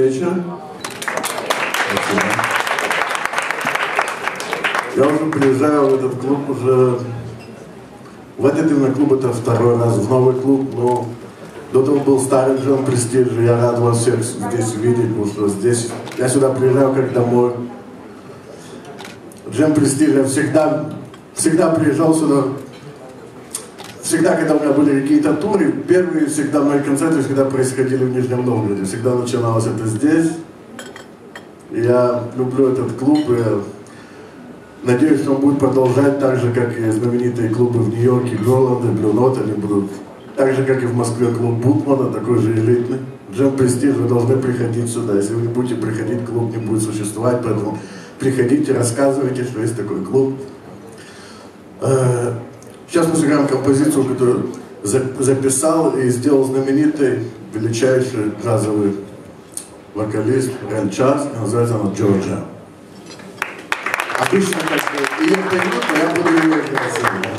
вечер. Спасибо. Я уже приезжаю в этот клуб уже... В этот именно клуб это второй раз, в новый клуб, но до того был старый Джем Престиж, и я рад вас всех здесь видеть, потому что здесь я сюда приезжаю как домой. Джем Престиж, я всегда приезжал сюда, всегда, когда у меня были какие-то туры, первые всегда мои концерты всегда происходили в Нижнем Новгороде, всегда начиналось это здесь. И я люблю этот клуб, и надеюсь, что он будет продолжать так же, как и знаменитые клубы в Нью-Йорке, Голланд и Блю Нот, они будут так же, как и в Москве клуб Бутмана, такой же элитный. Джем Престиж, вы должны приходить сюда. Если вы не будете приходить, клуб не будет существовать, поэтому приходите, рассказывайте, что есть такой клуб. Сейчас мы сыграем композицию, которую записал и сделал знаменитый, величайший джазовый вокалист Рэй Чарльз, называется она «Джорджия». Обычно как ее поют, но я буду ее играть сегодня.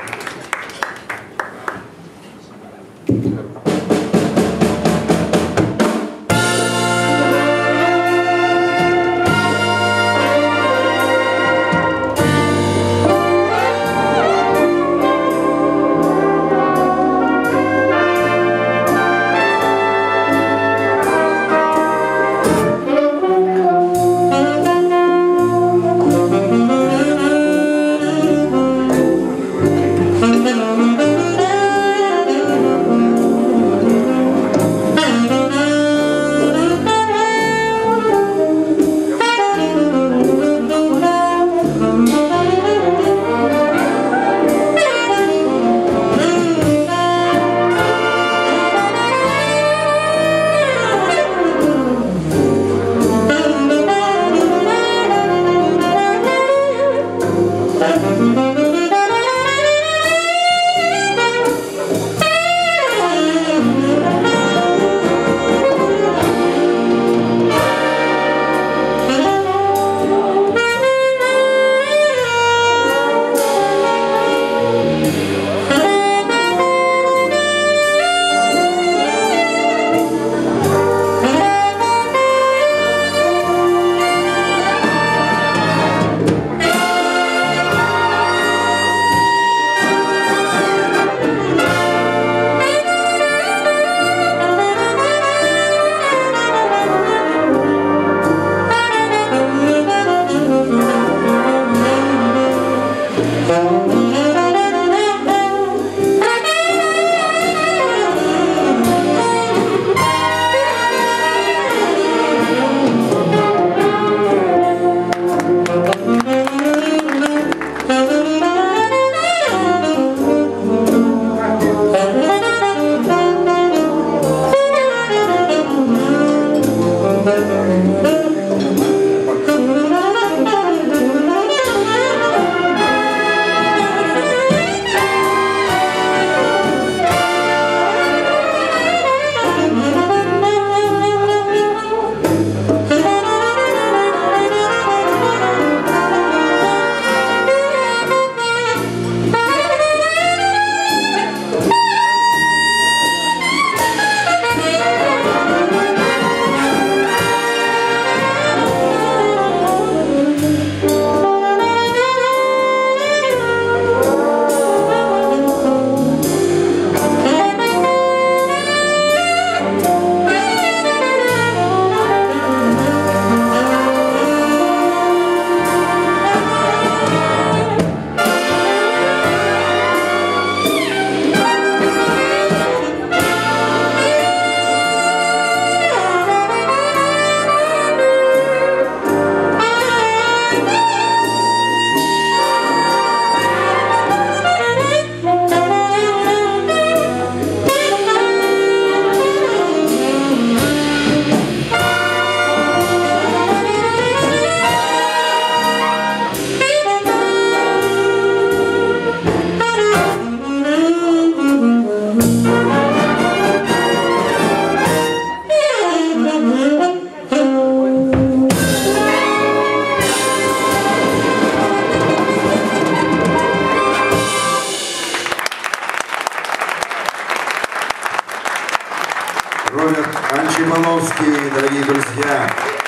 Роберт Анчимановский, дорогие друзья.